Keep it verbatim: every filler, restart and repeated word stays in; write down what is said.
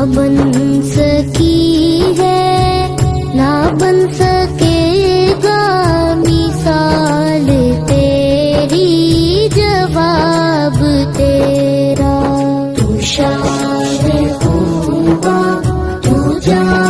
बन सकी है ना बन सकेगा मिसाल तेरी, जवाब तेरा। तू शार हुआ तू जा